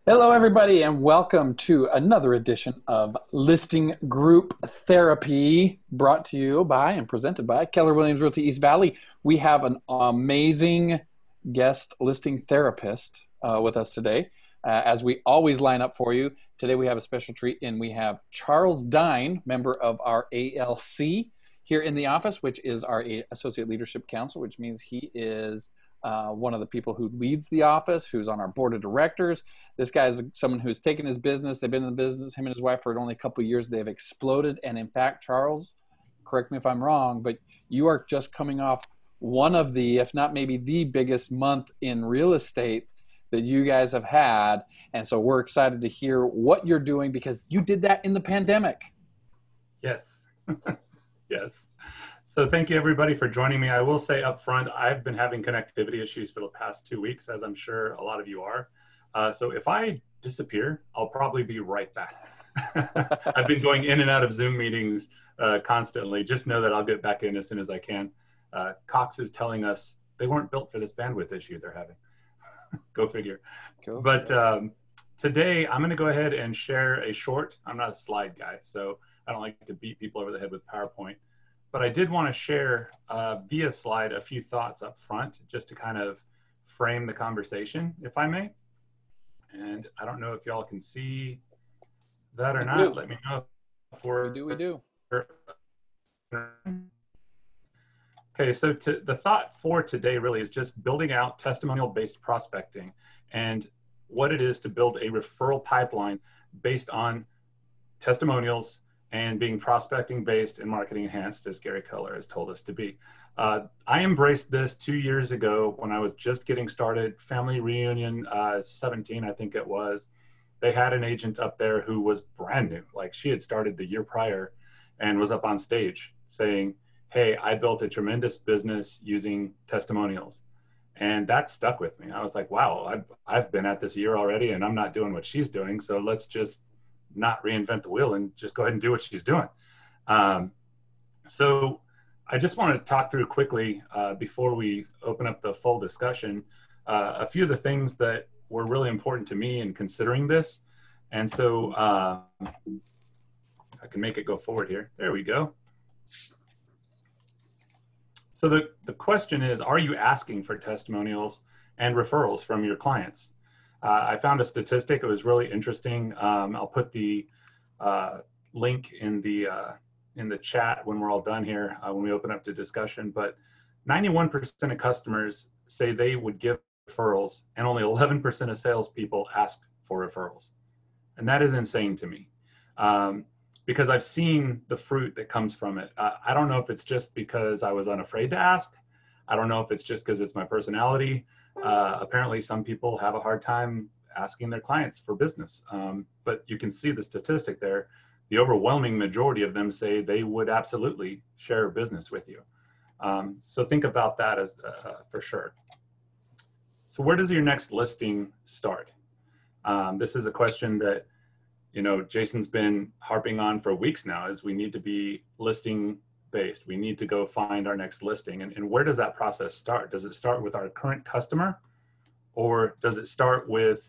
Hello, everybody, and welcome to another edition of Listing Group Therapy, brought to you by and presented by Keller Williams Realty East Valley. We have an amazing guest listing therapist with us today, as we always line up for you. Today we have a special treat, and we have Charles Dine, member of our ALC, here in the office, which is our Associate Leadership Council, which means he is one of the people who leads the office, who's on our board of directors. This guy is someone who's taken his business. They've been in the business, him and his wife, for only a couple of years. They've exploded. And in fact, Charles, correct me if I'm wrong, but you are just coming off one of the, if not maybe the biggest month in real estate that you guys have had. And so we're excited to hear what you're doing because you did that in the pandemic. Yes. Yes. So thank you everybody for joining me. I will say up front, I've been having connectivity issues for the past 2 weeks, as I'm sure a lot of you are. So if I disappear, I'll probably be right back. I've been going in and out of Zoom meetings constantly. Just know that I'll get back in as soon as I can. Cox is telling us they weren't built for this bandwidth issue they're having. Go figure. Today I'm going to go ahead and share a short, I'm not a slide guy, so I don't like to beat people over the head with PowerPoint. But I did want to share via slide a few thoughts up front just to kind of frame the conversation, if I may. And I don't know if y'all can see that or not. Let me know if We do. Okay, so the thought for today really is just building out testimonial-based prospecting and what it is to build a referral pipeline based on testimonials and being prospecting based and marketing enhanced, as Gary Keller has told us to be. I embraced this 2 years ago when I was just getting started, family reunion 17, I think it was. They had an agent up there who was brand new, like she had started the year prior and was up on stage saying, hey, I built a tremendous business using testimonials. And that stuck with me. I was like, wow, I've been at this year already and I'm not doing what she's doing. So let's just not reinvent the wheel and just go ahead and do what she's doing. So I just want to talk through quickly before we open up the full discussion, a few of the things that were really important to me in considering this. And so I can make it go forward here. There we go. So the question is, are you asking for testimonials and referrals from your clients? I found a statistic. It was really interesting. I'll put the link in the chat when we're all done here, when we open up to discussion. But 91% of customers say they would give referrals, and only 11% of salespeople ask for referrals. And that is insane to me, because I've seen the fruit that comes from it. I don't know if it's just because I was unafraid to ask. I don't know if it's just because it's my personality. Apparently some people have a hard time asking their clients for business, but you can see the statistic there. The overwhelming majority of them say they would absolutely share business with you. So think about that as for sure. So where does your next listing start? This is a question that Jason's been harping on for weeks now, is we need to be listing based. We need to go find our next listing. And where does that process start? Does it start with our current customer, or does it start with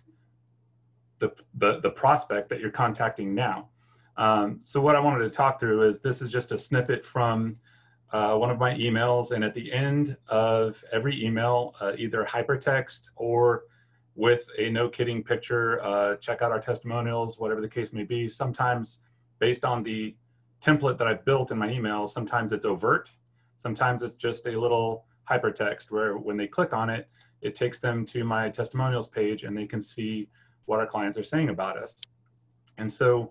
the prospect that you're contacting now? So what I wanted to talk through is, this is just a snippet from one of my emails. And at the end of every email, either hypertext or with a no kidding picture, check out our testimonials, whatever the case may be. Sometimes based on the template that I've built in my email, sometimes it's overt, sometimes it's just a little hypertext where when they click on it, it takes them to my testimonials page and they can see what our clients are saying about us. And so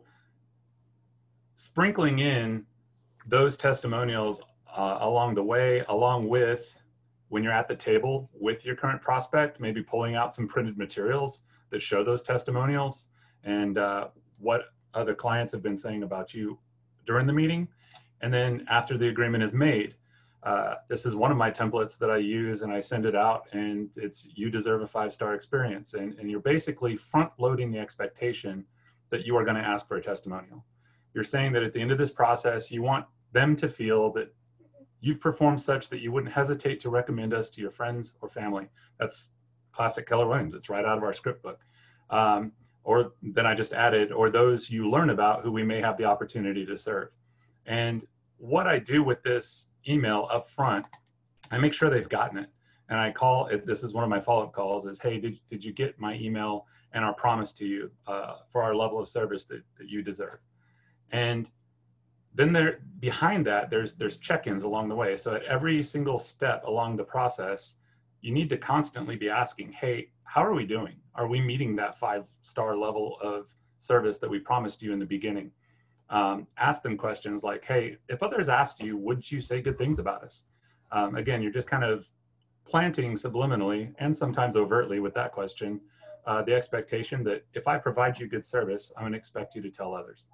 sprinkling in those testimonials along the way, along with when you're at the table with your current prospect, maybe pulling out some printed materials that show those testimonials and what other clients have been saying about you during the meeting. And then after the agreement is made, this is one of my templates that I use, and I send it out, and it's, you deserve a 5-star experience. And you're basically front loading the expectation that you are going to ask for a testimonial. You're saying that at the end of this process, you want them to feel that you've performed such that you wouldn't hesitate to recommend us to your friends or family. That's classic Keller Williams. It's right out of our script book. or then I just added, or those you learn about who we may have the opportunity to serve. And what I do with this email up front, I make sure they've gotten it. And I call it, this is one of my follow-up calls, is, hey, did you get my email and our promise to you for our level of service that you deserve? And then behind that, there's check-ins along the way. So at every single step along the process, you need to constantly be asking, hey, how are we doing? Are we meeting that 5-star level of service that we promised you in the beginning? Ask them questions like, hey, if others asked you, would you say good things about us? Again, you're just kind of planting subliminally and sometimes overtly with that question, the expectation that if I provide you good service, I'm gonna expect you to tell others.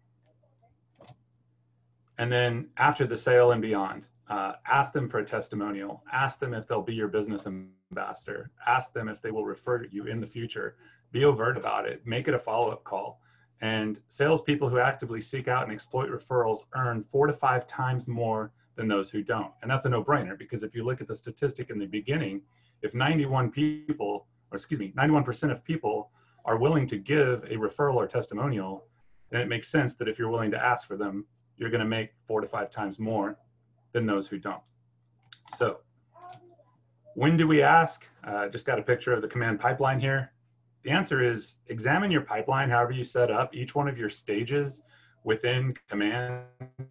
And then after the sale and beyond, ask them for a testimonial. Ask them if they'll be your business ambassador. Ask them if they will refer you in the future. Be overt about it. Make it a follow-up call. And salespeople who actively seek out and exploit referrals earn 4 to 5 times more than those who don't. And that's a no-brainer, because if you look at the statistic in the beginning, if 91% of people are willing to give a referral or testimonial, then it makes sense that if you're willing to ask for them, you're going to make 4 to 5 times more than those who don't. So when do we ask? Just got a picture of the command pipeline here. The answer is examine your pipeline, however you set up each one of your stages within command,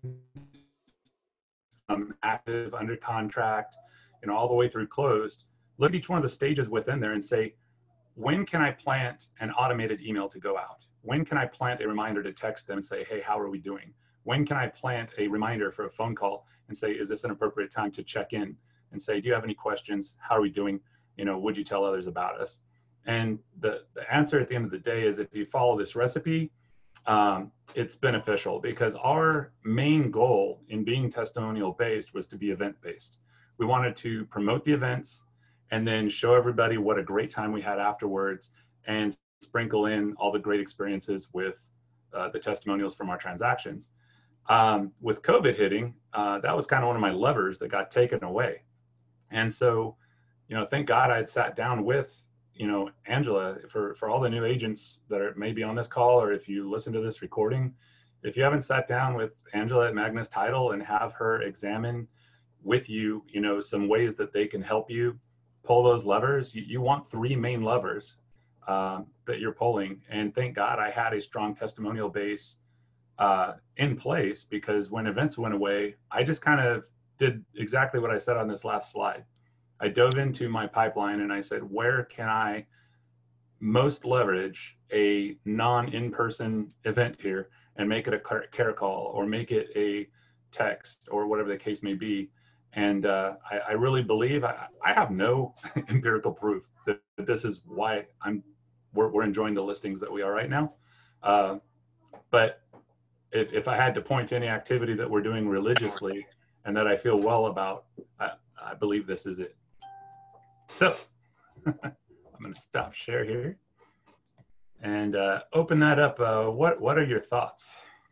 active, under contract, all the way through closed. Look at each one of the stages within there and say, when can I plant an automated email to go out? When can I plant a reminder to text them and say, hey, how are we doing? When can I plant a reminder for a phone call and say, is this an appropriate time to check in and say, do you have any questions? How are we doing? Would you tell others about us? And the answer at the end of the day is, if you follow this recipe, it's beneficial, because our main goal in being testimonial based was to be event based. We wanted to promote the events and then show everybody what a great time we had afterwards, and sprinkle in all the great experiences with the testimonials from our transactions. With COVID hitting, that was kind of one of my levers that got taken away. And so, thank God I had sat down with, Angela, for all the new agents that are maybe on this call, or if you listen to this recording, if you haven't sat down with Angela at Magnus Title and have her examine with you, some ways that they can help you pull those levers. You want 3 main levers that you're pulling. And thank God I had a strong testimonial base in place, because when events went away, I just kind of did exactly what I said on this last slide. I dove into my pipeline and I said, where can I most leverage a non-in-person event here and make it a care call, or make it a text, or whatever the case may be. And I really believe, I have no empirical proof that this is why we're enjoying the listings that we are right now. But if I had to point to any activity that we're doing religiously and that I feel well about, I believe this is it. So I'm going to stop share here and open that up. What are your thoughts?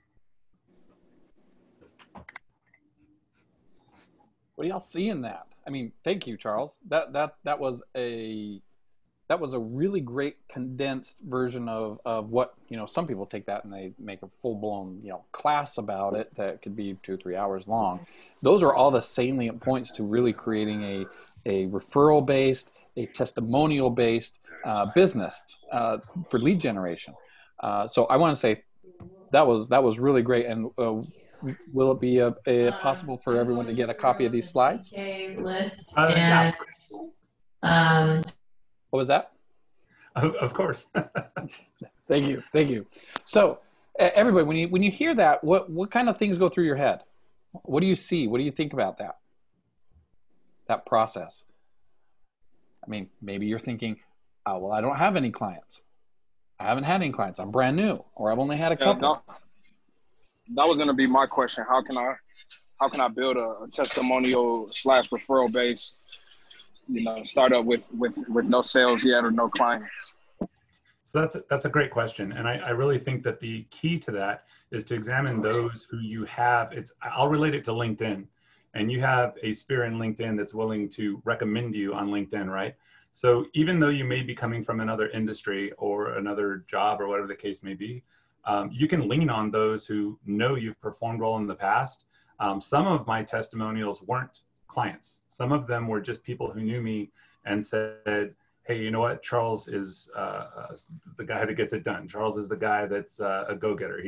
What do y'all see in that? I mean, thank you, Charles. That was a really great condensed version of what, some people take that and they make a full-blown, class about it that could be 2 or 3 hours long. Those are all the salient points to really creating a referral-based, a testimonial-based business for lead generation. So I want to say that was really great. And will it be possible for everyone to get a copy of these slides? List Yeah. and What was that? Of course. Thank you. So everybody, when you hear that, what kind of things go through your head? What do you see? What do you think about that process? I mean, maybe you're thinking, oh, well, I don't have any clients. I haven't had any clients. I'm brand new, or I've only had a couple. That was going to be my question. How can I build a testimonial / referral base, start up with no sales yet or no clients? So that's a great question. And I really think that the key to that is to examine those who you have. I'll relate it to LinkedIn, and you have a sphere in LinkedIn that's willing to recommend you on LinkedIn, right? So even though you may be coming from another industry or another job or whatever the case may be, you can lean on those who know you've performed well in the past. Some of my testimonials weren't clients. Some of them were just people who knew me and said, hey, you know what? Charles is the guy that gets it done. Charles is the guy that's a go-getter.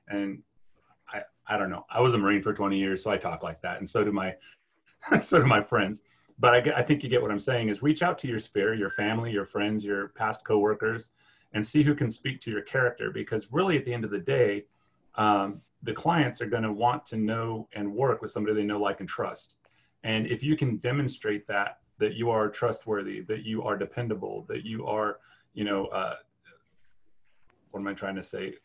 I don't know. I was a Marine for 20 years, so I talk like that. And so do my, so do my friends. But I think you get what I'm saying is reach out to your sphere, your family, your friends, your past coworkers, and see who can speak to your character. Because really at the end of the day, the clients are going to want to know and work with somebody they know, like, and trust. And if you can demonstrate that you are trustworthy, that you are dependable, that you are, what am I trying to say?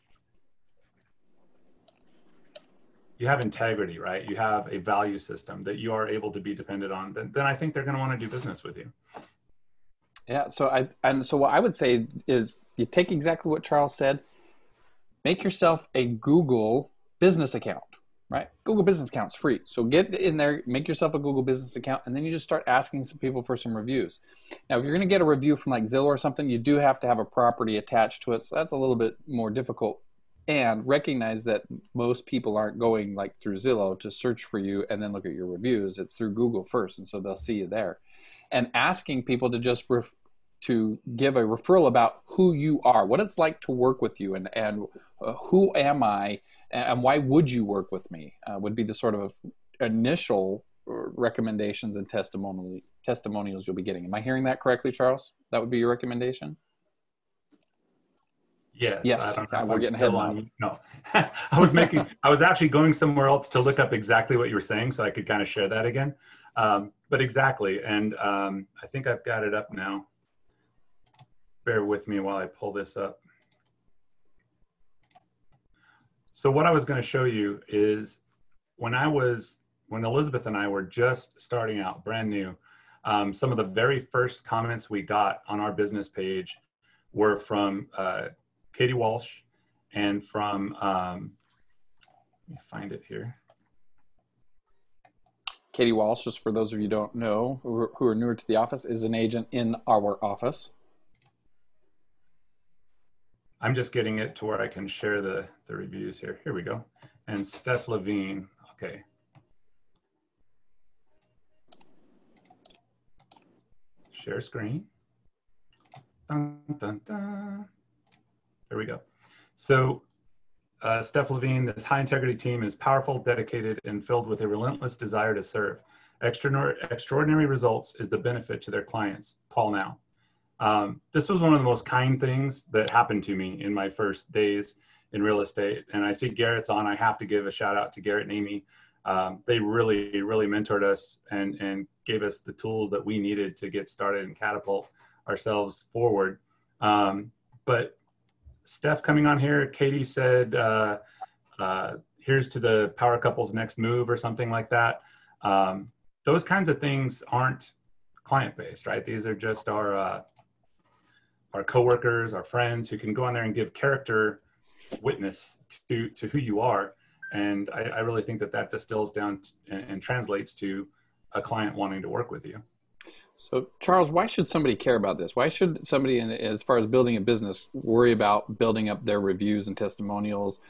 You have integrity, right? You have a value system that you are able to be dependent on, then I think they're going to want to do business with you. Yeah. So what I would say is you take exactly what Charles said, make yourself a Google business account, right? Google business account's free. So get in there, make yourself a Google business account, and then you just start asking some people for some reviews. Now, if you're going to get a review from like Zillow or something, you do have to have a property attached to it. So that's a little bit more difficult. And recognize that most people aren't going like through Zillow to search for you and then look at your reviews. It's through Google first, and so they'll see you there. And asking people to just to give a referral about who you are, what it's like to work with you, and who am I, and why would you work with me, would be the sort of initial recommendations and testimonials you'll be getting. Am I hearing that correctly, Charles? That would be your recommendation? Yes. Yes. We're getting ahead now. No, I was actually going somewhere else to look up exactly what you were saying so I could kind of share that again. But exactly. And I think I've got it up now. Bear with me while I pull this up. So what I was going to show you is when Elizabeth and I were just starting out, brand new, some of the very first comments we got on our business page were from Katie Walsh and from, let me find it here. Katie Walsh, just for those of you who don't know, who are newer to the office, is an agent in our office. I'm just getting it to where I can share the reviews here. Here we go. And Steph Levine, okay. Share screen. Dun, dun, dun. There we go. So Steph Levine, this high integrity team is powerful, dedicated, and filled with a relentless desire to serve. Extraordinary results is the benefit to their clients. Call now. This was one of the most kind things that happened to me in my first days in real estate. And I see Garrett's on. I have to give a shout out to Garrett and Amy. They really, really mentored us and gave us the tools that we needed to get started and catapult ourselves forward. But Steph coming on here, Katie said, here's to the power couple's next move or something like that. Those kinds of things aren't client-based, right? These are just our coworkers, our friends who can go on there and give character witness to who you are. And I really think that distills down and translates to a client wanting to work with you. So, Charles, why should somebody care about this? Why should somebody, as far as building a business, worry about building up their reviews and testimonials?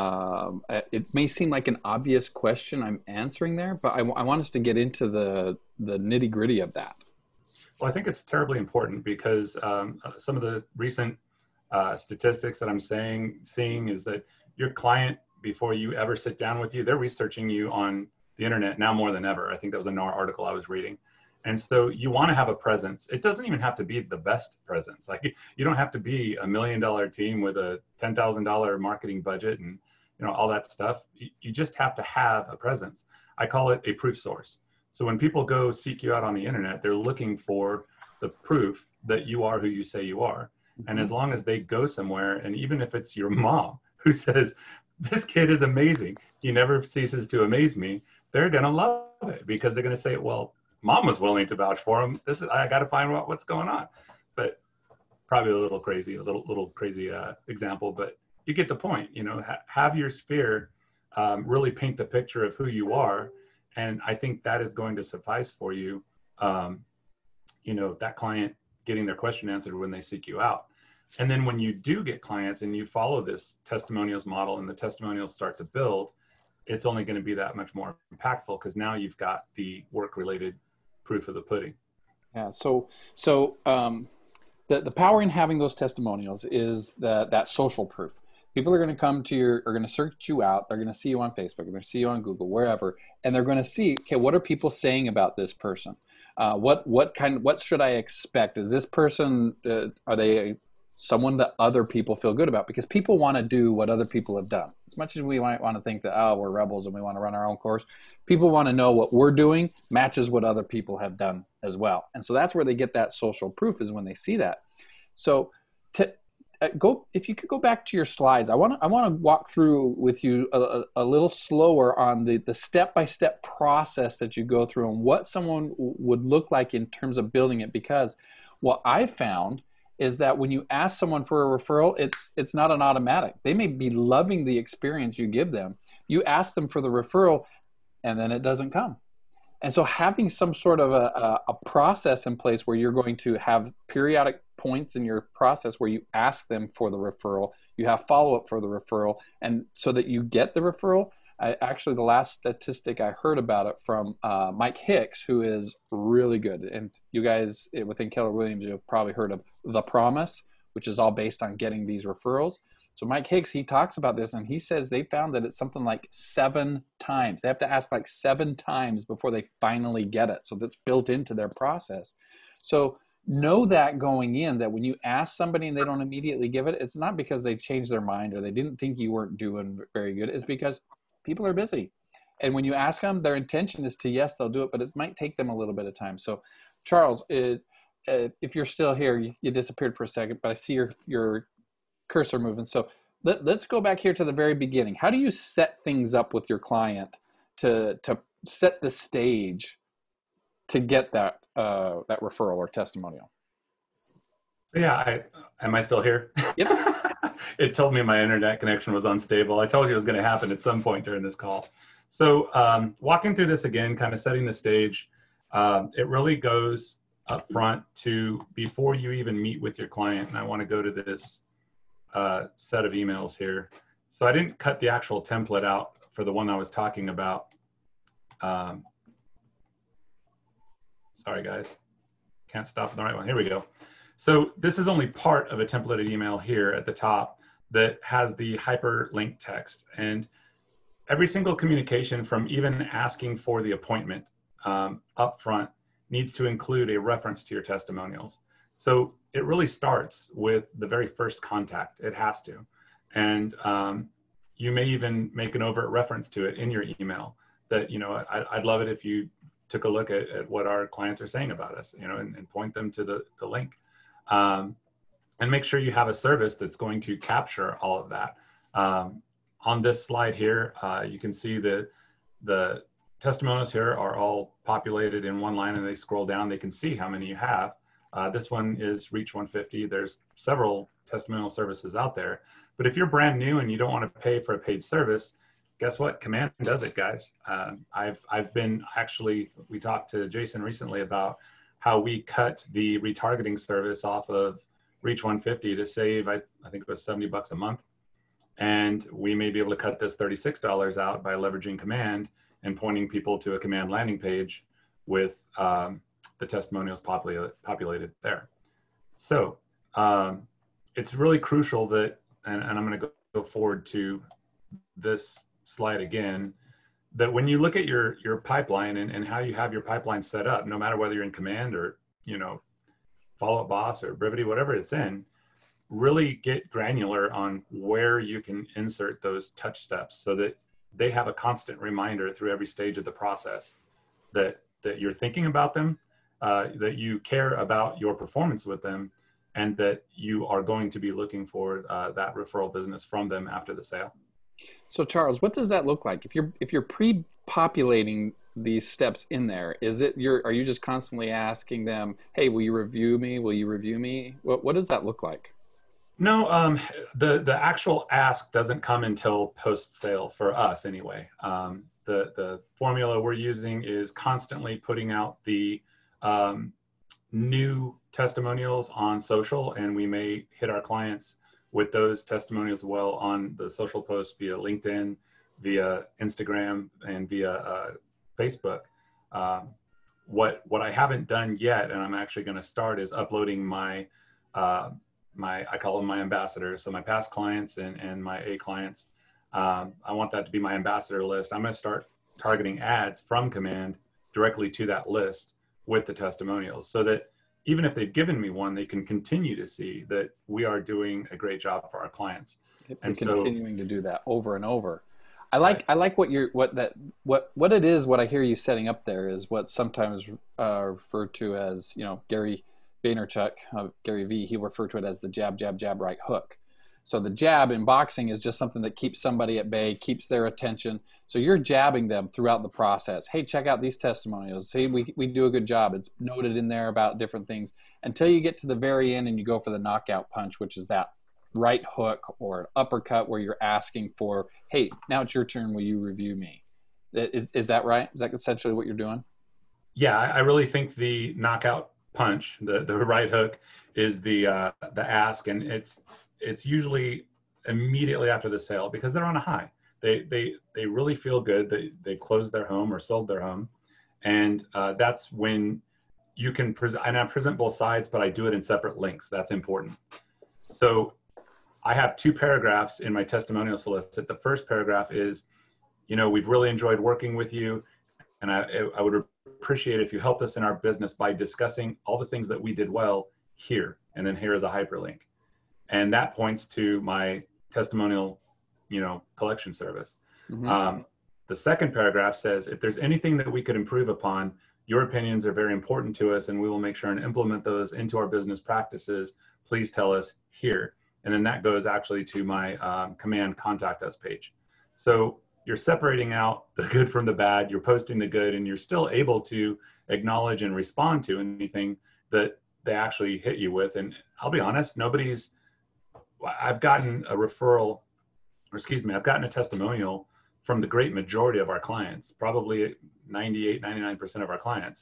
It may seem like an obvious question I'm answering there, but I want us to get into the nitty-gritty of that. Well, I think it's terribly important because some of the recent statistics that I'm seeing is that your client, before you ever sit down with you, they're researching you on the internet now more than ever. I think that was a NAR article I was reading. And so you want to have a presence. It doesn't even have to be the best presence. Like, you don't have to be $1 million team with a $10,000 marketing budget and all that stuff. You just have to have a presence. I call it a proof source. So when people go seek you out on the internet, they're looking for the proof that you are who you say you are. And as long as they go somewhere, and even if it's your mom who says, this kid is amazing, he never ceases to amaze me, they're going to love it because they're going to say, well, mom was willing to vouch for him. I got to find out what's going on. But probably a little crazy example, but you get the point. Have your sphere really paint the picture of who you are. And I think that is going to suffice for you. That client getting their question answered when they seek you out. And then when you do get clients and you follow this testimonials model and the testimonials start to build, it's only going to be that much more impactful because now you've got the work-related proof of the pudding. Yeah. The power in having those testimonials is that social proof. People are going to come to are going to search you out. They're going to see you on Facebook. They're going to see you on Google, wherever, and they're going to see, okay, what are people saying about this person? What should I expect? Is this person, are they someone that other people feel good about? Because people want to do what other people have done. As much as we might want to think that, oh, we're rebels and we want to run our own course, people want to know what we're doing matches what other people have done as well. And so that's where they get that social proof, is when they see that. So if you could go back to your slides, I want to walk through with you a little slower on the step-by-step process that you go through and what someone would look like in terms of building it. Because what I found is that when you ask someone for a referral, it's not an automatic. They may be loving the experience you give them. You ask them for the referral, and then it doesn't come. And so having some sort of a process in place where you're going to have periodic points in your process where you ask them for the referral, you have follow-up for the referral, and so that you get the referral. Actually, the last statistic I heard about it from Mike Hicks, who is really good. And you guys within Keller Williams, you've probably heard of The Promise, which is all based on getting these referrals. So Mike Hicks, he talks about this, and he says they found that it's something like 7 times. They have to ask like 7 times before they finally get it. So that's built into their process. So know that going in, that when you ask somebody and they don't immediately give it, it's not because they changed their mind or they didn't think you weren't doing very good. It's because people are busy. And when you ask them, their intention is to, yes, they'll do it, but it might take them a little bit of time. So Charles, if you're still here, you disappeared for a second, but I see your cursor moving. So let's go back here to the very beginning. How do you set things up with your client to set the stage to get that referral or testimonial? Yeah, am I still here? Yep. It told me my internet connection was unstable. I told you it was going to happen at some point during this call. So walking through this again, kind of setting the stage, it really goes up front to before you even meet with your client. And I want to go to this set of emails here. So I didn't cut the actual template out for the one I was talking about. Sorry, guys. Can't stop the right one. Here we go. So this is only part of a templated email here at the top that has the hyperlink text. And every single communication, from even asking for the appointment up front, needs to include a reference to your testimonials. So it really starts with the very first contact. It has to. And you may even make an overt reference to it in your email that, you know, I'd love it if you took a look at what our clients are saying about us, you know, and point them to the link. And make sure you have a service that's going to capture all of that. On this slide here, you can see that the testimonials here are all populated in one line, and they scroll down, they can see how many you have. This one is Reach 150. There's several testimonial services out there. But if you're brand new and you don't want to pay for a paid service, guess what? Command does it, guys. I've been actually, we talked to Jason recently about how we cut the retargeting service off of Reach 150 to save, I think it was $70 a month. And we may be able to cut this $36 out by leveraging Command and pointing people to a Command landing page with the testimonials populated there. So it's really crucial that, and I'm going to go forward to this slide again, that when you look at your pipeline and how you have your pipeline set up, no matter whether you're in Command or, you know, Follow Up Boss or Brevity, whatever it's in, really get granular on where you can insert those touch steps so that they have a constant reminder through every stage of the process that you're thinking about them, that you care about your performance with them, and that you are going to be looking for that referral business from them after the sale. So Charles, what does that look like? If you're pre-populating these steps in there, are you just constantly asking them, hey, will you review me? Will you review me? What does that look like? No, the actual ask doesn't come until post-sale for us anyway. The formula we're using is constantly putting out the new testimonials on social, and we may hit our clients with those testimonials as well on the social posts via LinkedIn, via Instagram, and via Facebook. What I haven't done yet, and I'm actually going to start, is uploading my I call them my ambassadors. So my past clients and my A clients. I want that to be my ambassador list. I'm going to start targeting ads from Command directly to that list with the testimonials, so that even if they've given me one, they can continue to see that we are doing a great job for our clients. And continuing to do that over and over. I like what it is. What I hear you setting up there is what sometimes referred to as, Gary Vaynerchuk, Gary V. He referred to it as the jab, jab, jab, right hook. So the jab in boxing is just something that keeps somebody at bay, keeps their attention. So you're jabbing them throughout the process. Hey, check out these testimonials. See, we do a good job. It's noted in there about different things until you get to the very end and you go for the knockout punch, which is that right hook or uppercut where you're asking for, hey, now it's your turn. Will you review me? Is that right? Is that essentially what you're doing? Yeah, I really think the knockout punch, the right hook, is the ask, and it's usually immediately after the sale because they're on a high. They really feel good. They closed their home or sold their home, and that's when you can present. And I present both sides, but I do it in separate links. That's important. So I have 2 paragraphs in my testimonial solicit. The first paragraph is, we've really enjoyed working with you, and I would appreciate if you helped us in our business by discussing all the things that we did well here. And then here is a hyperlink. And that points to my testimonial, collection service. Mm-hmm. The second paragraph says, if there's anything that we could improve upon, your opinions are very important to us, and we will make sure and implement those into our business practices. Please tell us here. And then that goes actually to my Command Contact Us page. So you're separating out the good from the bad, you're posting the good, and you're still able to acknowledge and respond to anything that they actually hit you with. And I'll be honest, I've gotten a referral, I've gotten a testimonial from the great majority of our clients, probably 98, 99% of our clients.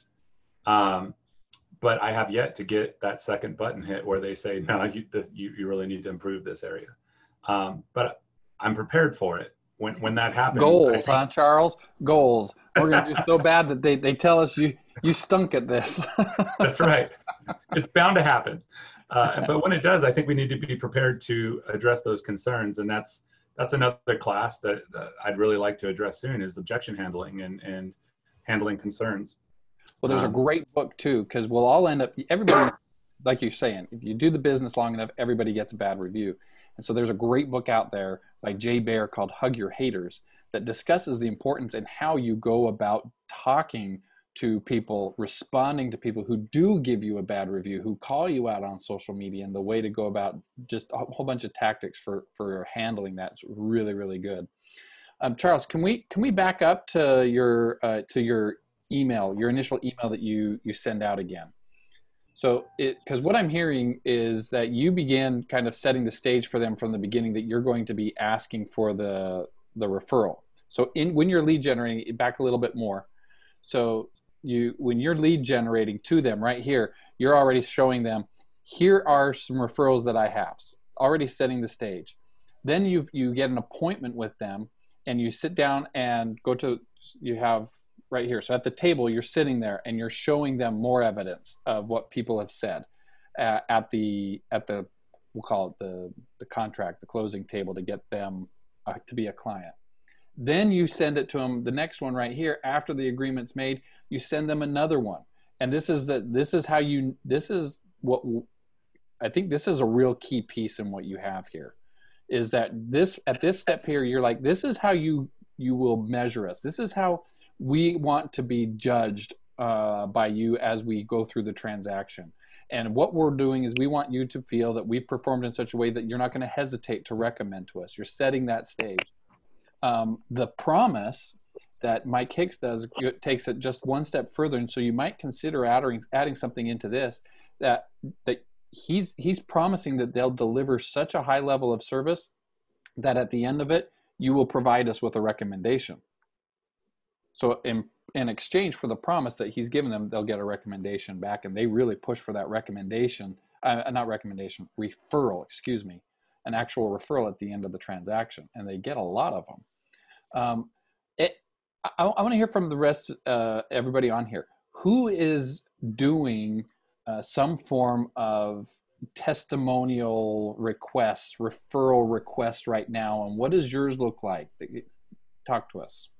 But I have yet to get that second button hit where they say, no, you really need to improve this area. But I'm prepared for it. When that happens. Goals, huh, Charles? Goals. We're going to do so bad that they tell us you stunk at this. That's right. It's bound to happen. But when it does, I think we need to be prepared to address those concerns. And that's another class that I'd really like to address soon, is objection handling and handling concerns. Well, there's a great book too, because we'll all end up, everybody, like you're saying, if you do the business long enough, everybody gets a bad review. And so there's a great book out there by Jay Baer called Hug Your Haters that discusses the importance and how you go about talking to people, responding to people who do give you a bad review, who call you out on social media, and the way to go about just a whole bunch of tactics for handling that's really, really good. Charles, can we back up to your email, your initial email that you send out again? So because what I'm hearing is that you began kind of setting the stage for them from the beginning that you're going to be asking for the referral. So when you're lead generating, back a little bit more. So when you're lead generating to them right here, you're already showing them, here are some referrals that I have, already setting the stage. Then you get an appointment with them and you sit down and you have right here. So at the table, you're sitting there and you're showing them more evidence of what people have said at the we'll call it the contract, the closing table, to get them to be a client. Then you send it to them, the next one right here, after the agreement's made, you send them another one. And this is what I think this is a real key piece in what you have here, is that at this step here, you're like, this is how you will measure us. This is how we want to be judged by you as we go through the transaction. And what we're doing is we want you to feel that we've performed in such a way that you're not going to hesitate to recommend to us. You're setting that stage. The promise that Mike Hicks does takes it just one step further. And so you might consider adding something into this that he's promising that they'll deliver such a high level of service that at the end of it, you will provide us with a recommendation. So in in exchange for the promise that he's given them, they'll get a recommendation back, and they really push for that recommendation, not recommendation, referral, excuse me, an actual referral at the end of the transaction, and they get a lot of them. I want to hear from the rest, everybody on here. Who is doing some form of testimonial requests, referral requests right now, and what does yours look like? Talk to us.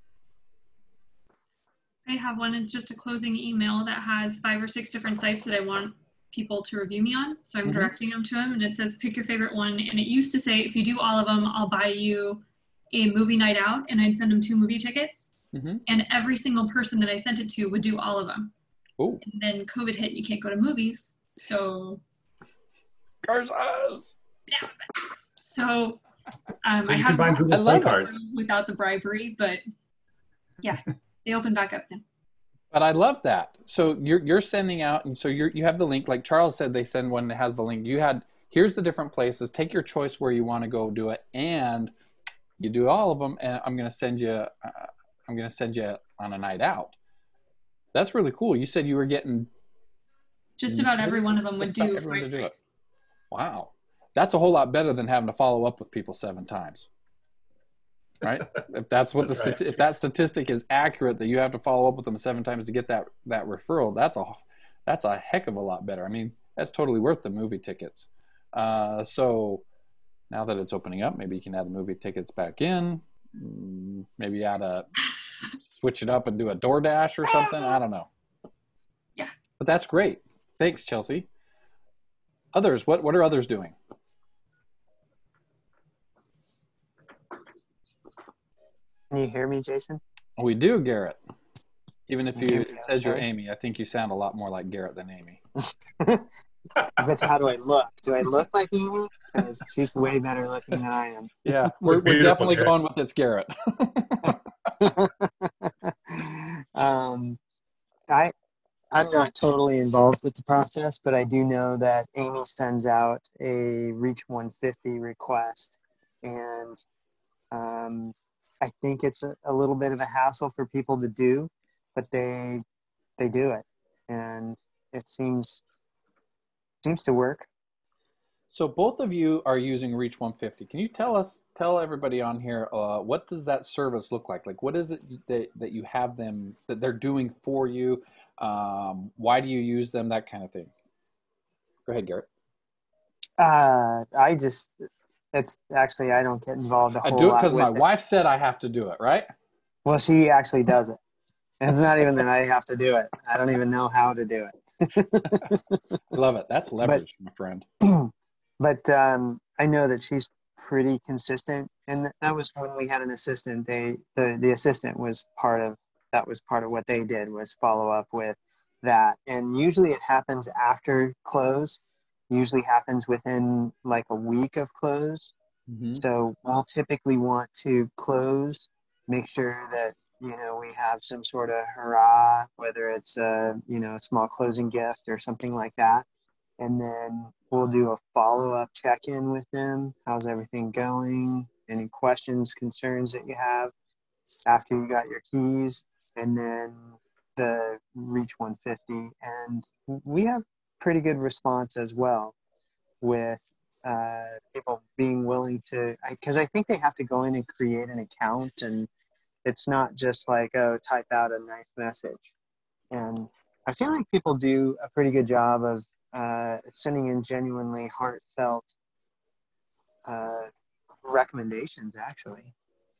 I have one. It's just a closing email that has 5 or 6 different sites that I want people to review me on. So I'm directing them to them, and it says pick your favorite one. And it used to say, if you do all of them, I'll buy you a movie night out, and I'd send them 2 movie tickets. And every single person that I sent it to would do all of them. Oh. And then COVID hit, you can't go to movies. So Cars eyes. Damn it. So I you have buy Google Play cards without the bribery, but yeah, they open back up now. But I love that. So you're sending out, and so you have the link. Like Charles said, they send one that has the link. Here's the different places. Take your choice where you want to go do it, and you do all of them. And I'm going to send you. I'm going to send you on a night out. That's really cool. You said you were getting just about every one of them would do. It. Wow, that's a whole lot better than having to follow up with people 7 times. Right? If that's what if that statistic is accurate, that you have to follow up with them 7 times to get that referral, that's a heck of a lot better. I mean, that's totally worth the movie tickets. So now that it's opening up, maybe you can add the movie tickets back in. Maybe switch it up and do a DoorDash or something. I don't know. Yeah. But that's great. Thanks, Chelsea. Others, what are others doing? Can you hear me, Jason? We do, Garrett. Even if it says you're Amy, I think you sound a lot more like Garrett than Amy. But how do I look? Do I look like Amy? Because she's way better looking than I am. Yeah, we're definitely going with it's Garrett. I'm not totally involved with the process, but I do know that Amy sends out a Reach 150 request, and I think it's a little bit of a hassle for people to do, but they do it, and it seems to work. So both of you are using Reach 150. Can you tell everybody on here, what does that service look like? Like, what is it that you have them, that they're doing for you? Why do you use them? That kind of thing. Go ahead, Garrett. It's actually, I don't get involved a whole lot. I do it because my wife said I have to do it, right? Well, she actually does it. It's not even that I have to do it. I don't even know how to do it. Love it. That's leverage, my friend. But I know that she's pretty consistent, and that was when we had an assistant. The assistant was part of what they did, was follow up with that. And usually it happens after close. Usually happens within like a week of close. So we'll typically want to close, make sure that we have some sort of hurrah, whether it's a small closing gift or something like that. And then we'll do a follow-up check-in with them. How's everything going? Any questions, concerns that you have after you got your keys? And then the Reach 150. And we have pretty good response as well with people being willing to, because I think they have to go in and create an account, and it's not just like, type out a nice message. And I feel like people do a pretty good job of sending in genuinely heartfelt recommendations, actually.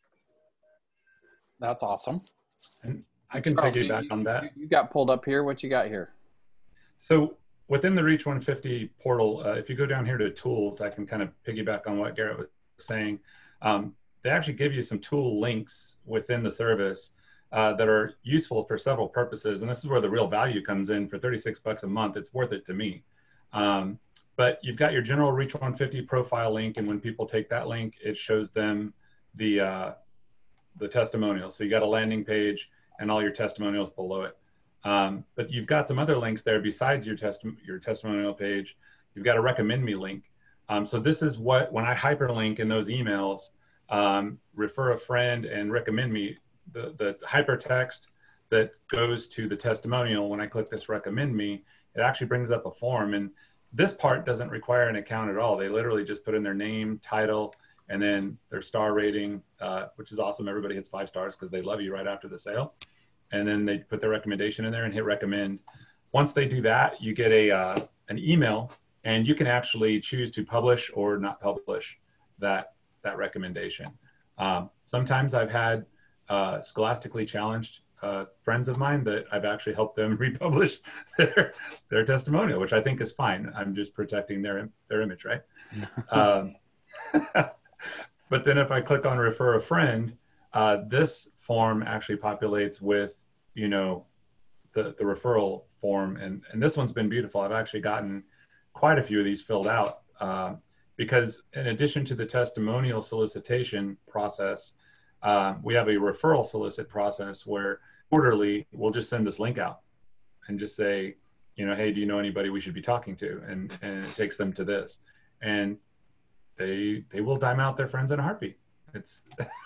That's awesome. And I can Charles, piggyback on that. You got pulled up here. What you got here? So within the Reach 150 portal, if you go down here to tools, I can kind of piggyback on what Garrett was saying. They actually give you some tool links within the service that are useful for several purposes. And this is where the real value comes in. For $36 a month, it's worth it to me. But you've got your general Reach 150 profile link. And when people take that link, it shows them the testimonials. So you got a landing page and all your testimonials below it. But you've got some other links there besides your testimonial page. You've got a recommend me link. So this is what, when I hyperlink in those emails, refer a friend and recommend me, the hypertext that goes to the testimonial. When I click this recommend me, it actually brings up a form. And this part doesn't require an account at all. They literally just put in their name, title, and then their star rating, which is awesome. Everybody hits 5 stars because they love you right after the sale. And then they put their recommendation in there and hit recommend. Once they do that, you get an email, and you can actually choose to publish or not publish that recommendation. Sometimes I've had scholastically challenged friends of mine that I've actually helped them republish their testimonial, which I think is fine. I'm just protecting their image, right? But then if I click on refer a friend, this form actually populates with, the referral form. And this one's been beautiful. I've actually gotten quite a few of these filled out because in addition to the testimonial solicitation process, we have a referral solicit process where quarterly we'll just send this link out and just say, hey, do you know anybody we should be talking to? And it takes them to this. And they will dime out their friends in a heartbeat. It's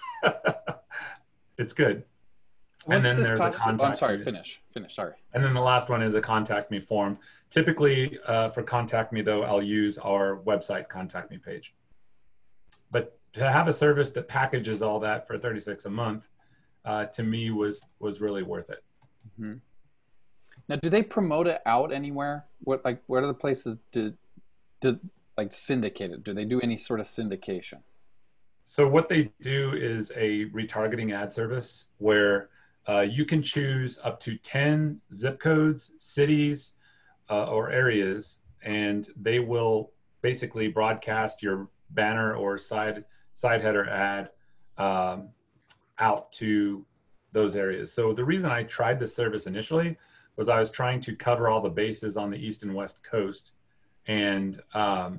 it's good. What's and then this there's cost? a contact. I'm sorry, finish, sorry. And then the last one is a contact me form. Typically for contact me though, I'll use our website contact me page. But to have a service that packages all that for $36 a month, to me was really worth it. Mm-hmm. Now, do they promote it out anywhere? What are the places do like syndicate it? Do they do any sort of syndication? So what they do is a retargeting ad service where you can choose up to 10 zip codes, cities, or areas, and they will basically broadcast your banner or side header ad out to those areas. So the reason I tried this service initially was I was trying to cover all the bases on the East and West Coast. And I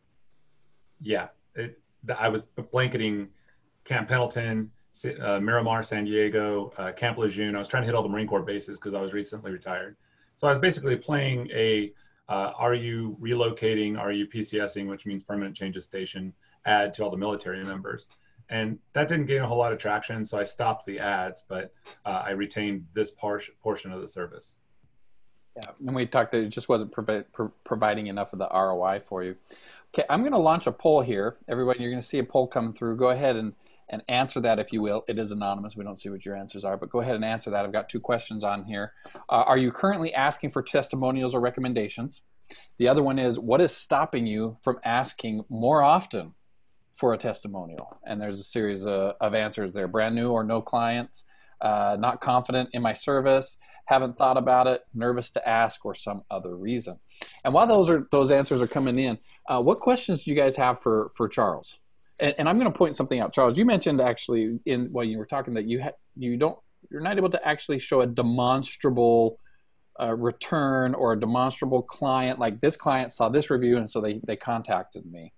was blanketing Camp Pendleton, Miramar, San Diego, Camp Lejeune. I was trying to hit all the Marine Corps bases because I was recently retired. So I was basically playing are you relocating, are you PCSing, which means permanent change of station, ad to all the military members. And that didn't gain a whole lot of traction, so I stopped the ads, but I retained this portion of the service. Yeah, and we talked, it just wasn't providing enough of the ROI for you. Okay, I'm going to launch a poll here. Everybody, you're going to see a poll come through. Go ahead and answer that if you will. It is anonymous. We don't see what your answers are, but go ahead and answer that. I've got 2 questions on here. Are you currently asking for testimonials or recommendations? The other one is, what is stopping you from asking more often for a testimonial? And there's a series of answers there. Brand new or no clients, not confident in my service, haven't thought about it, nervous to ask, or some other reason. And while those answers are coming in, what questions do you guys have for Charles? And I'm going to point something out. Charles, you mentioned actually while you were talking that you're not able to actually show a demonstrable return or a demonstrable client. Like this client saw this review and so they contacted me.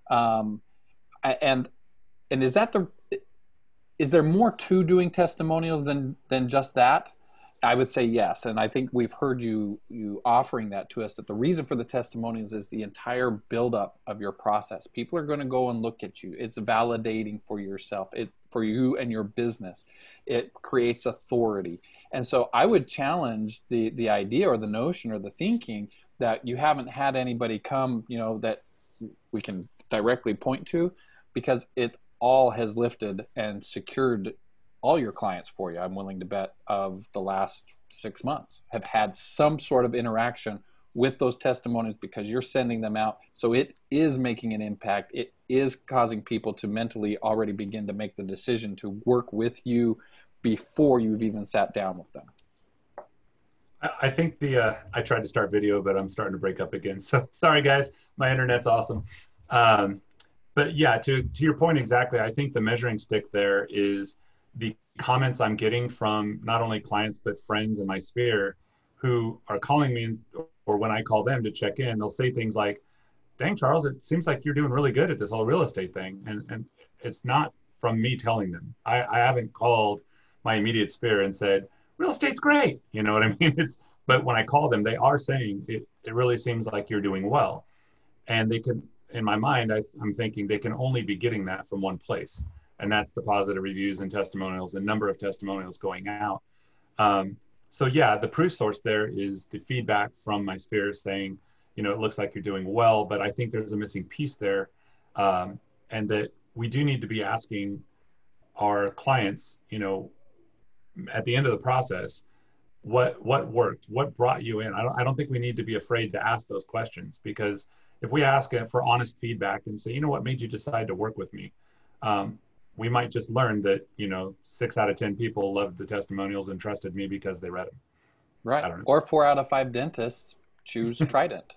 And is there more to doing testimonials than just that? I would say yes, and I think we've heard you offering that to us, that the reason for the testimonials is the entire buildup of your process. People are going to go and look at you. It's validating for yourself, for you and your business. It creates authority. And so I would challenge the idea or the notion or the thinking that you haven't had anybody come, that we can directly point to, because it all has lifted and secured all your clients for you. I'm willing to bet of the last 6 months have had some sort of interaction with those testimonials because you're sending them out. So it is making an impact. It is causing people to mentally already begin to make the decision to work with you before you've even sat down with them. I think I tried to start video, but I'm starting to break up again. So sorry guys, my internet's awesome. But yeah, to your point exactly, I think the measuring stick there is the comments I'm getting from not only clients, but friends in my sphere who are calling me, or when I call them to check in, they'll say things like, dang, Charles, it seems like you're doing really good at this whole real estate thing. And it's not from me telling them. I haven't called my immediate sphere and said, real estate's great. You know what I mean? But when I call them, they are saying it really seems like you're doing well. And they can, in my mind, I'm thinking they can only be getting that from one place. And that's the positive reviews and testimonials, the number of testimonials going out. So yeah, the proof source there is the feedback from my sphere saying, it looks like you're doing well, but I think there's a missing piece there. And that we do need to be asking our clients, at the end of the process, what worked, what brought you in. I don't think we need to be afraid to ask those questions, because if we ask it for honest feedback and say, what made you decide to work with me? We might just learn that, 6 out of 10 people loved the testimonials and trusted me because they read them. Right. Or 4 out of 5 dentists choose Trident.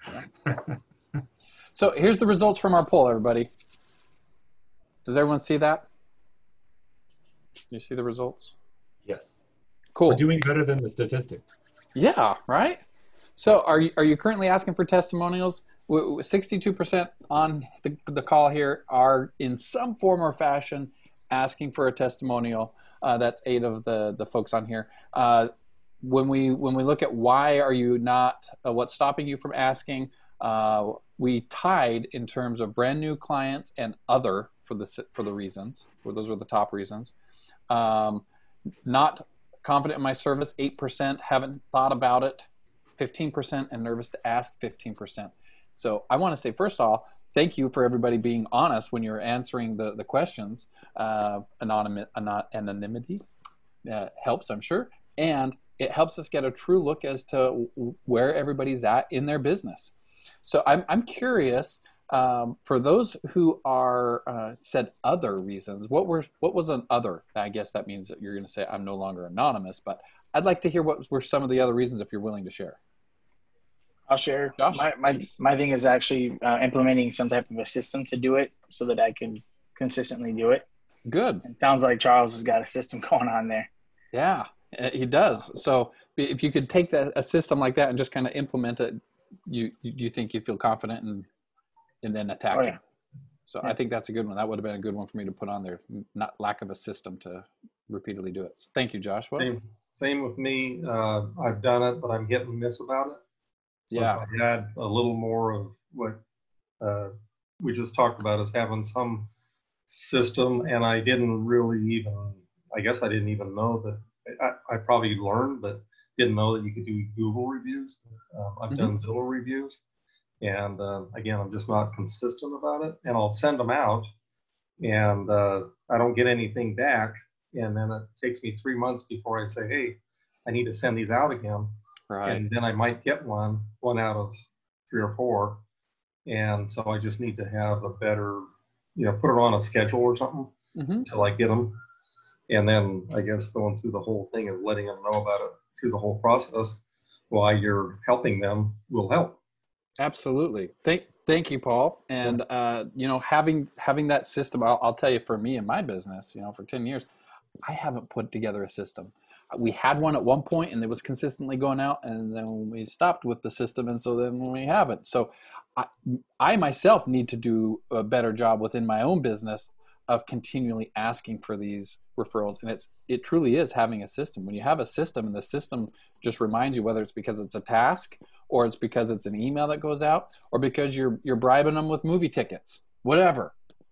So here's the results from our poll, everybody. Does everyone see that? You see the results? Yes. Cool. We're doing better than the statistic. Yeah, right? So are you currently asking for testimonials? 62% on the call here are in some form or fashion asking for a testimonial. That's 8 of the folks on here. When we look at why are you not, what's stopping you from asking, we tied in terms of brand new clients and other for the reasons. Those were the top reasons. Not confident in my service, 8%, haven't thought about it, 15%, and nervous to ask, 15%. So I want to say, first of all, thank you for everybody being honest when you're answering the questions. Anonymity helps, I'm sure, and it helps us get a true look as to where everybody's at in their business. So I'm curious, for those who are said other reasons, what was an other? I guess that means that you're going to say I'm no longer anonymous, but I'd like to hear what were some of the other reasons if you're willing to share. I'll share. Josh, my thing is actually implementing some type of a system to do it so that I can consistently do it. Good. It sounds like Charles has got a system going on there. Yeah, he does. So if you could take a system like that and just kind of implement it, you think you feel confident and then attacking. Oh, yeah. So yeah. I think that's a good one. That would have been a good one for me to put on there. Not lack of a system to repeatedly do it. So thank you, Joshua. Same with me. I've done it, but I'm hit and miss about it. So yeah. if I had a little more of what we just talked about, is having some system, and I didn't really even, I guess I didn't even know that, I probably learned, but didn't know that you could do Google reviews. I've done Zillow reviews, and again, I'm just not consistent about it, and I'll send them out, and I don't get anything back, and then it takes me 3 months before I say, hey, I need to send these out again. Right. And then I might get one out of 3 or 4. And so I just need to have a better, put it on a schedule or something until I get them. And then I guess going through the whole thing and letting them know about it through the whole process while you're helping them will help. Absolutely. Thank you, Paul. And, having that system, I'll tell you, for me in my business, for 10 years, I haven't put together a system. We had one at one point and it was consistently going out, and then we stopped with the system, and so then we haven't. So I myself need to do a better job within my own business of continually asking for these referrals. And it truly is having a system. When you have a system and the system just reminds you, whether it's because it's a task or it's because it's an email that goes out or because you're bribing them with movie tickets, whatever.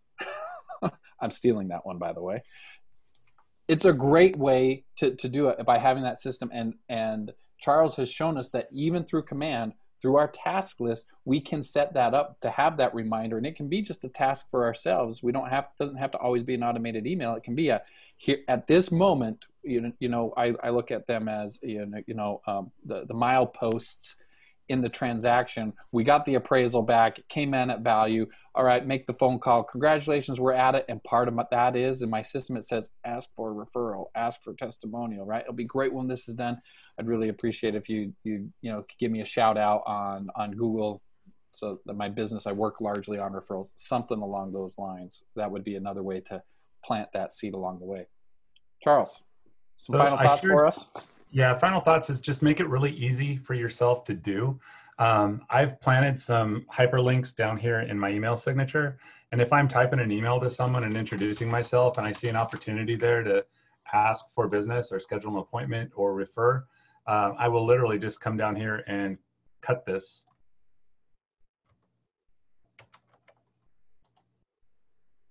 I'm stealing that one, by the way. It's a great way to do it by having that system. And Charles has shown us that even through command, through our task list, we can set that up to have that reminder. And it can be just a task for ourselves. Doesn't have to always be an automated email. It can be here at this moment, I look at them as, the mileposts in the transaction. We got the appraisal back, it came in at value. All right, make the phone call. Congratulations, we're at it. And part of what that is, in my system, it says ask for a referral, ask for testimonial, right? It'll be great when this is done. I'd really appreciate if you give me a shout out on Google. So that my business, I work largely on referrals, something along those lines. That would be another way to plant that seed along the way. Charles, some final thoughts for us? Yeah, final thoughts is just make it really easy for yourself to do. I've planted some hyperlinks down here in my email signature. And if I'm typing an email to someone and introducing myself and I see an opportunity there to ask for business or schedule an appointment or refer, I will literally just come down here and cut this.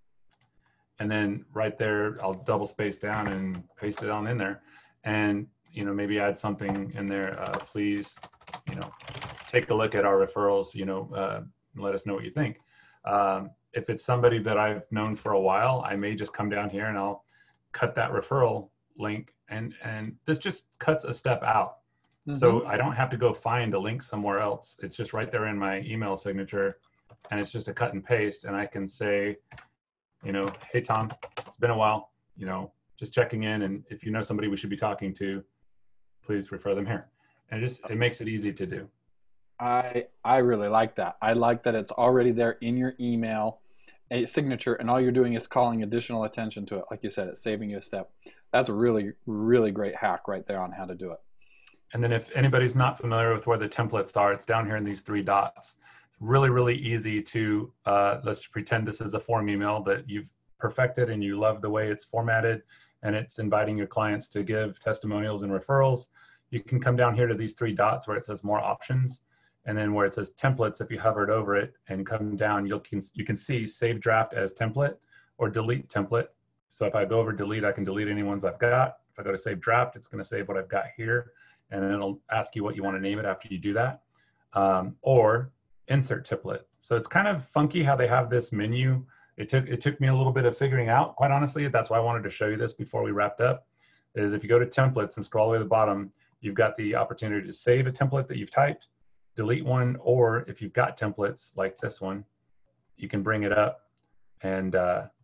And then right there, I'll double space down and paste it on in there. And you know, maybe add something in there. Please, you know, take a look at our referrals, you know, let us know what you think. If it's somebody that I've known for a while, I may just come down here and I'll cut that referral link, and this just cuts a step out. So I don't have to go find a link somewhere else. It's just right there in my email signature, and it's just a cut and paste, and I can say, you know, hey Tom, it's been a while, you know, just checking in, and if you know somebody we should be talking to, please refer them here. And it makes it easy to do. I really like that. I like that it's already there in your email, a signature, and all you're doing is calling additional attention to it. Like you said, it's saving you a step. That's a really, really great hack right there on how to do it. And then if anybody's not familiar with where the templates are, it's down here in these 3 dots. It's really, really easy to, let's pretend this is a form email that you've perfected and you love the way it's formatted and it's inviting your clients to give testimonials and referrals. You can come down here to these 3 dots where it says more options. And then where it says templates, if you hovered over it and come down, you can see save draft as template or delete template. So if I go over delete, I can delete any ones I've got. If I go to save draft, it's going to save what I've got here. And then it'll ask you what you want to name it after you do that. Or insert template. So it's kind of funky how they have this menu. It took me a little bit of figuring out, quite honestly. That's why I wanted to show you this before we wrapped up, is if you go to templates and scroll all the way to the bottom, you've got the opportunity to save a template that you've typed, delete one, or if you've got templates like this one, you can bring it up and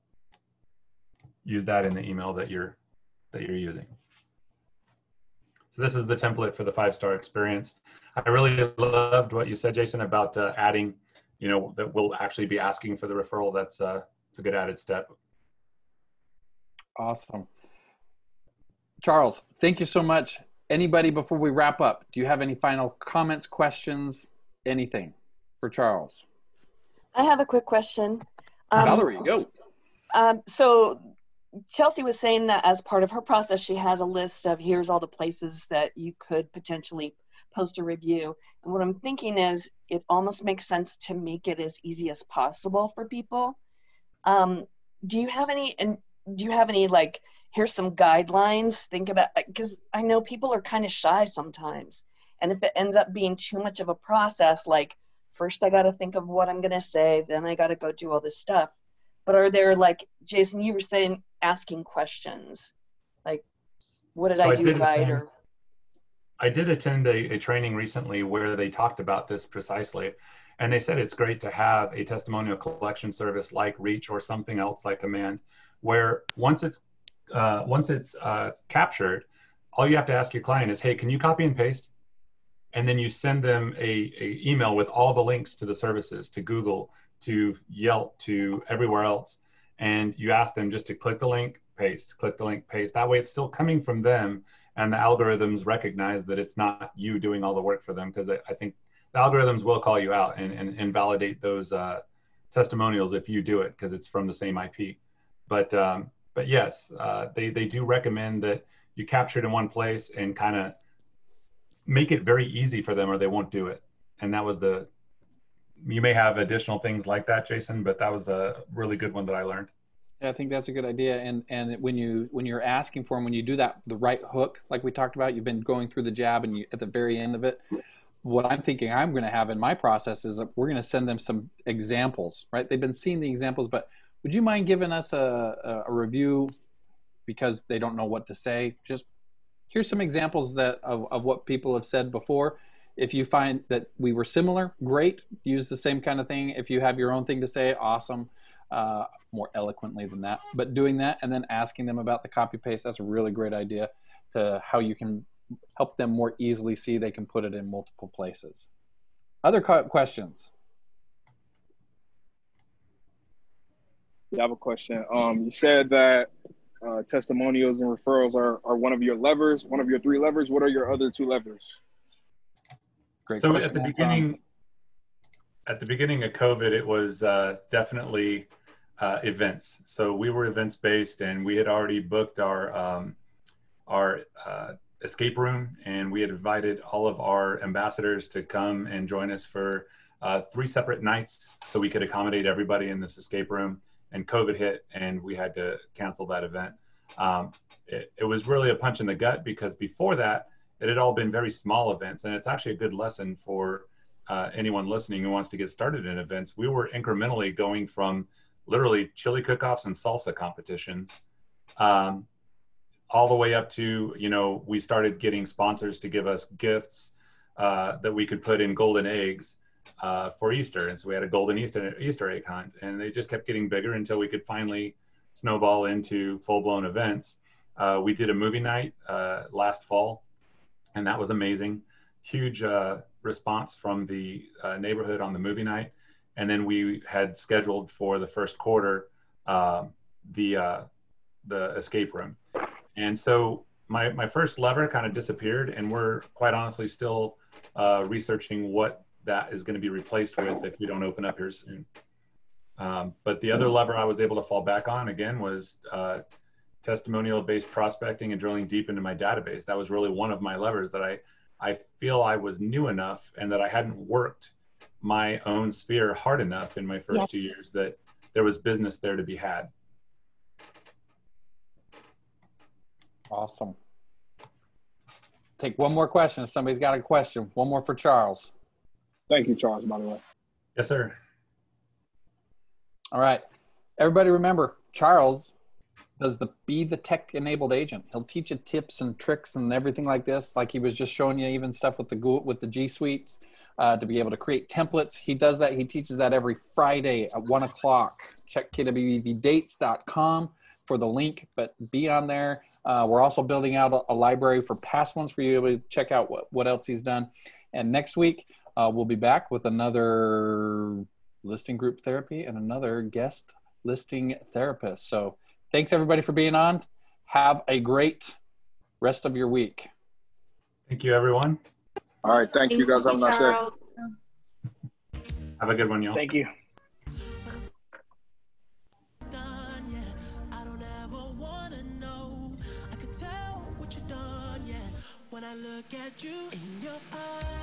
use that in the email that you're using. So this is the template for the 5-star experience. I really loved what you said, Jason, about adding, you know, that we'll actually be asking for the referral. It's a good added step. Awesome. Charles, thank you so much. Anybody before we wrap up, do you have any final comments, questions, anything for Charles? I have a quick question. Valerie, go. So Chelsea was saying that as part of her process, she has a list of here's all the places that you could potentially post a review. And what I'm thinking is it almost makes sense to make it as easy as possible for people. Do you have any like, here's some guidelines, think about, because I know people are kind of shy sometimes. And if it ends up being too much of a process, like first I got to think of what I'm going to say, then I got to go do all this stuff. But are there, like, Jason, you were saying, asking questions, like, what did I do right? I did attend a training recently where they talked about this precisely. And they said it's great to have a testimonial collection service like Reach or something else like Command, where once it's captured, all you have to ask your client is, hey, can you copy and paste? And then you send them a email with all the links to the services, to Google, to Yelp, to everywhere else. And you ask them just to click the link, paste, click the link, paste. That way it's still coming from them, and the algorithms recognize that it's not you doing all the work for them, because I think the algorithms will call you out and validate those testimonials if you do it, because it's from the same IP. But yes, they do recommend that you capture it in one place and kind of make it very easy for them, or they won't do it. And that was you may have additional things like that, Jason, but that was a really good one that I learned. Yeah, I think that's a good idea. And when you're asking for them, when you do that, the right hook, like we talked about, you've been going through the jab, and at the very end of it, what I'm thinking I'm going to have in my process is that we're going to send them some examples, right? They've been seeing the examples, but would you mind giving us a review, because they don't know what to say? Just here's some examples of what people have said before. If you find that we were similar, great. Use the same kind of thing. If you have your own thing to say, awesome. More eloquently than that. But doing that and then asking them about the copy paste, that's a really great idea to how you can help them more easily see they can put it in multiple places. Other questions? I have a question. You said that testimonials and referrals are one of your levers, one of your 3 levers. What are your other 2 levers? Great so question. At the beginning of COVID, it was definitely events. So we were events based, and we had already booked our escape room, and we had invited all of our ambassadors to come and join us for 3 separate nights so we could accommodate everybody in this escape room. And COVID hit, and we had to cancel that event. It was really a punch in the gut, because before that, it had all been very small events. And it's actually a good lesson for anyone listening who wants to get started in events. We were incrementally going from literally chili cook-offs and salsa competitions, all the way up to, we started getting sponsors to give us gifts that we could put in golden eggs for Easter. And so we had a golden Easter egg hunt, and they just kept getting bigger until we could finally snowball into full-blown events. We did a movie night last fall, and that was amazing. Huge response from the neighborhood on the movie night. And then we had scheduled for the first quarter the escape room. And so my first lever kind of disappeared, and we're quite honestly still researching what that is going to be replaced with if we don't open up here soon. But the other lever I was able to fall back on again was testimonial-based prospecting and drilling deep into my database. That was really one of my levers that I feel I was new enough, and that I hadn't worked my own sphere hard enough in my first 2 years, that there was business there to be had. Awesome. Take one more question. If somebody's got a question, one more for Charles. Thank you, Charles, by the way. Yes, sir. All right. Everybody remember, Charles does be the tech-enabled agent. He'll teach you tips and tricks and everything like this, like he was just showing you, even stuff with the G Suites to be able to create templates. He does that. He teaches that every Friday at 1 o'clock. Check kwevdates.com for the link, but be on there. We're also building out a library for past ones for you to check out what else he's done. And next week, we'll be back with another listing group therapy and another guest listing therapist. So thanks everybody for being on. Have a great rest of your week. Thank you, everyone. All right. Thank you guys. Have a nice day. Have a good one, y'all. Thank you. When I look at you in your eyes.